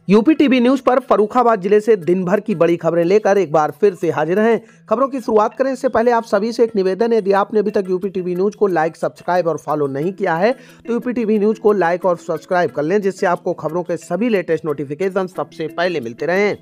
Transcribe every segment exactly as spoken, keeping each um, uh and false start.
UP TV news पर फर्रुखाबाद जिले से दिन भर की बड़ी खबरें लेकर एक बार फिर से हाजिर हैं। खबरों की शुरुआत करें इससे पहले आप सभी से एक निवेदन है, यदि आपने अभी तक यूपी टीवी न्यूज को लाइक, सब्सक्राइब और फॉलो नहीं किया है तो यूपी टीवी न्यूज को लाइक और सब्सक्राइब कर लें, जिससे आपको खबरों के सभी लेटेस्ट नोटिफिकेशन सबसे पहले मिलते रहें।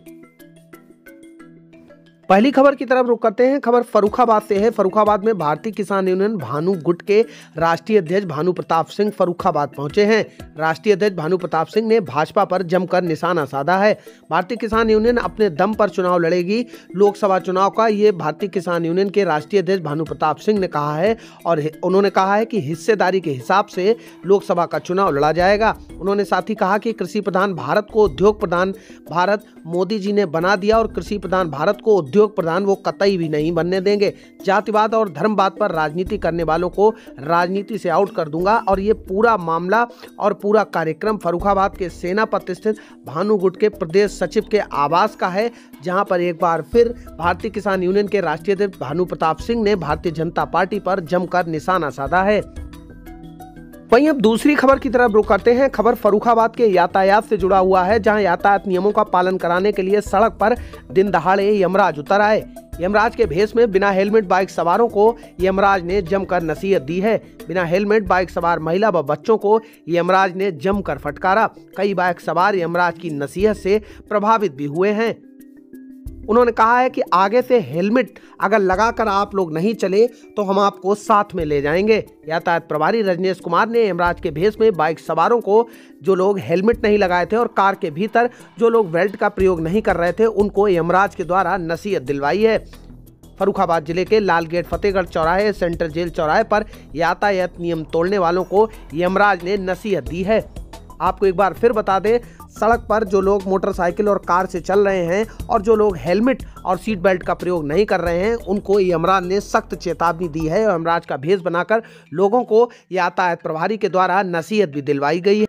पहली खबर की तरफ रुख करते हैं। खबर फर्रुखाबाद से है। फर्रुखाबाद में भारतीय किसान यूनियन भानु गुट के राष्ट्रीय अध्यक्ष भानु प्रताप सिंह फर्रुखाबाद पहुंचे हैं। राष्ट्रीय अध्यक्ष भानु प्रताप सिंह ने भाजपा पर जमकर निशाना साधा है। भारतीय किसान यूनियन अपने दम पर चुनाव लड़ेगी। लोकसभा चुनाव का ये भारतीय किसान यूनियन के राष्ट्रीय अध्यक्ष भानु प्रताप सिंह ने कहा है और उन्होंने कहा है कि हिस्सेदारी के हिसाब से लोकसभा का चुनाव लड़ा जाएगा। उन्होंने साथ ही कहा कि कृषि प्रधान भारत को उद्योग प्रधान भारत मोदी जी ने बना दिया और कृषि प्रधान भारत को उद्योग प्रधान वो कतई भी नहीं बनने देंगे। जातिवाद और धर्मवाद पर राजनीति करने वालों को राजनीति से आउट कर दूंगा। और ये पूरा मामला और पूरा कार्यक्रम फर्रुखाबाद के सेनापत स्थित भानु गुट के प्रदेश सचिव के आवास का है, जहां पर एक बार फिर भारतीय किसान यूनियन के राष्ट्रीय अध्यक्ष भानु प्रताप सिंह ने भारतीय जनता पार्टी पर जमकर निशाना साधा है। वहीं अब दूसरी खबर की तरफ रुख करते हैं। खबर फर्रुखाबाद के यातायात से जुड़ा हुआ है, जहां यातायात नियमों का पालन कराने के लिए सड़क पर दिन दहाड़े यमराज उतर आए। यमराज के भेष में बिना हेलमेट बाइक सवारों को यमराज ने जमकर नसीहत दी है। बिना हेलमेट बाइक सवार महिला व बच्चों को यमराज ने जमकर फटकारा। कई बाइक सवार यमराज की नसीहत से प्रभावित भी हुए हैं। उन्होंने कहा है कि आगे से हेलमेट अगर लगाकर आप लोग नहीं चले तो हम आपको साथ में ले जाएंगे। यातायात प्रभारी रजनीश कुमार ने यमराज के भेष में बाइक सवारों को, जो लोग हेलमेट नहीं लगाए थे और कार के भीतर जो लोग बेल्ट का प्रयोग नहीं कर रहे थे, उनको यमराज के द्वारा नसीहत दिलवाई है। फर्रुखाबाद जिले के लालगेट फतेहगढ़ चौराहे सेंट्रल जेल चौराहे पर यातायात नियम तोड़ने वालों को यमराज ने नसीहत दी है। आपको एक बार फिर बता दें, सड़क पर जो लोग मोटरसाइकिल और कार से चल रहे हैं और जो लोग हेलमेट और सीट बेल्ट का प्रयोग नहीं कर रहे हैं, उनको यमराज ने सख्त चेतावनी दी है और यमराज का भेष बनाकर लोगों को यातायात प्रभारी के द्वारा नसीहत भी दिलवाई गई है।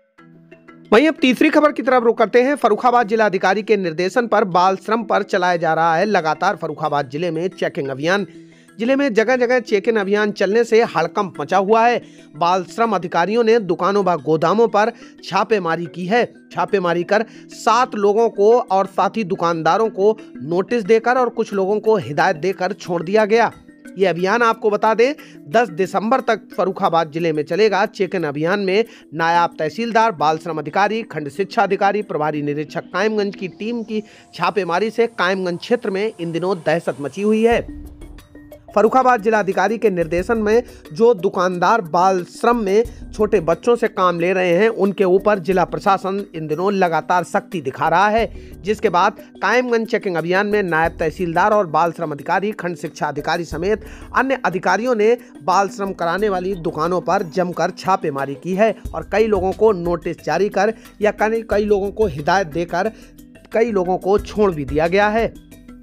वहीं अब तीसरी खबर की तरफ रुख करते हैं। फर्रुखाबाद जिलाधिकारी के निर्देशन पर बाल श्रम पर चलाया जा रहा है लगातार फर्रुखाबाद जिले में चेकिंग अभियान। जिले में जगह जगह चेकिंग अभियान चलने से हड़कंप मचा हुआ है। बाल श्रम अधिकारियों ने दुकानों व गोदामों पर छापेमारी की है। छापेमारी कर सात लोगों को और साथ ही दुकानदारों को नोटिस देकर और कुछ लोगों को हिदायत देकर छोड़ दिया गया। ये अभियान आपको बता दें दस दिसंबर तक फर्रुखाबाद जिले में चलेगा। चेकिंग अभियान में नायब तहसीलदार, बाल श्रम अधिकारी, खंड शिक्षा अधिकारी, प्रभारी निरीक्षक कायमगंज की टीम की छापेमारी से कायमगंज क्षेत्र में इन दिनों दहशत मची हुई है। फर्रुखाबाद जिलाधिकारी के निर्देशन में जो दुकानदार बाल श्रम में छोटे बच्चों से काम ले रहे हैं, उनके ऊपर जिला प्रशासन इन दिनों लगातार सख्ती दिखा रहा है, जिसके बाद कायमगंज चेकिंग अभियान में नायब तहसीलदार और बाल श्रम अधिकारी, खंड शिक्षा अधिकारी समेत अन्य अधिकारियों ने बाल श्रम कराने वाली दुकानों पर जमकर छापेमारी की है और कई लोगों को नोटिस जारी कर या कई लोगों को हिदायत देकर कई लोगों को छोड़ भी दिया गया है।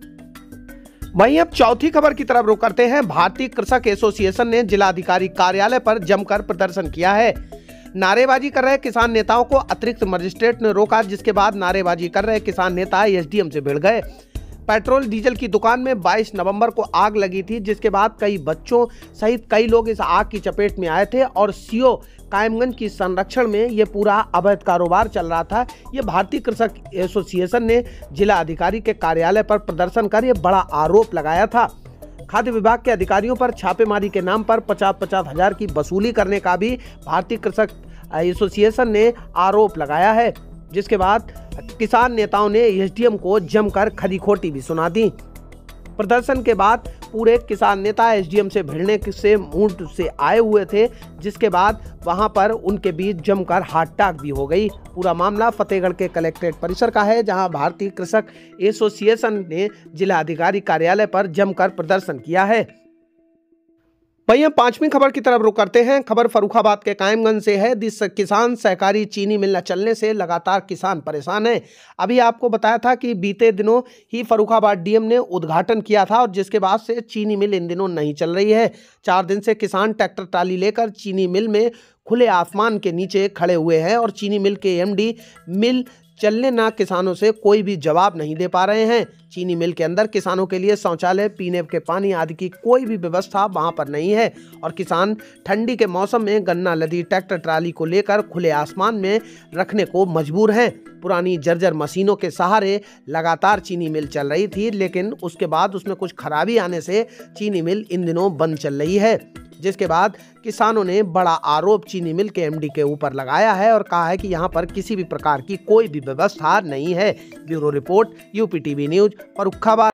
वहीं अब चौथी खबर की तरफ रुख करते हैं। भारतीय कृषक एसोसिएशन ने जिलाधिकारी कार्यालय पर जमकर प्रदर्शन किया है। नारेबाजी कर रहे किसान नेताओं को अतिरिक्त मजिस्ट्रेट ने रोका, जिसके बाद नारेबाजी कर रहे किसान नेता एसडीएम से भिड़ गए। पेट्रोल डीजल की दुकान में बाईस नवंबर को आग लगी थी, जिसके बाद कई बच्चों सहित कई लोग इस आग की चपेट में आए थे और सीओ कायमगंज की संरक्षण में ये पूरा अवैध कारोबार चल रहा था। ये भारतीय कृषक एसोसिएशन ने जिला अधिकारी के कार्यालय पर प्रदर्शन कर ये बड़ा आरोप लगाया था। खाद्य विभाग के अधिकारियों पर छापेमारी के नाम पर पचास पचास हजार की वसूली करने का भी भारतीय कृषक एसोसिएशन ने आरोप लगाया है, जिसके बाद किसान नेताओं ने एसडीएम को जमकर खरी खोटी भी सुना दी। प्रदर्शन के बाद पूरे किसान नेता एसडीएम से भिड़ने से मूड से आए हुए थे, जिसके बाद वहां पर उनके बीच जमकर हाथ-टाक भी हो गई। पूरा मामला फतेहगढ़ के कलेक्ट्रेट परिसर का है, जहां भारतीय कृषक एसोसिएशन ने जिला अधिकारी कार्यालय पर जमकर प्रदर्शन किया है। वहीं हम पांचवी खबर की तरफ रुख करते हैं। खबर फर्रुखाबाद के कायमगंज से है। दिस किसान सहकारी चीनी मिल न चलने से लगातार किसान परेशान हैं। अभी आपको बताया था कि बीते दिनों ही फर्रुखाबाद डीएम ने उद्घाटन किया था और जिसके बाद से चीनी मिल इन दिनों नहीं चल रही है। चार दिन से किसान ट्रैक्टर ट्राली लेकर चीनी मिल में खुले आसमान के नीचे खड़े हुए हैं और चीनी मिल के एमडी मिल चलने ना किसानों से कोई भी जवाब नहीं दे पा रहे हैं। चीनी मिल के अंदर किसानों के लिए शौचालय, पीने के पानी आदि की कोई भी व्यवस्था वहां पर नहीं है और किसान ठंडी के मौसम में गन्ना लदी ट्रैक्टर ट्राली को लेकर खुले आसमान में रखने को मजबूर हैं। पुरानी जर्जर मशीनों के सहारे लगातार चीनी मिल चल रही थी, लेकिन उसके बाद उसमें कुछ खराबी आने से चीनी मिल इन दिनों बंद चल रही है, जिसके बाद किसानों ने बड़ा आरोप चीनी मिल के एमडी के ऊपर लगाया है और कहा है कि यहां पर किसी भी प्रकार की कोई भी व्यवस्था नहीं है। Bureau report, UP TV news, Farrukhabad.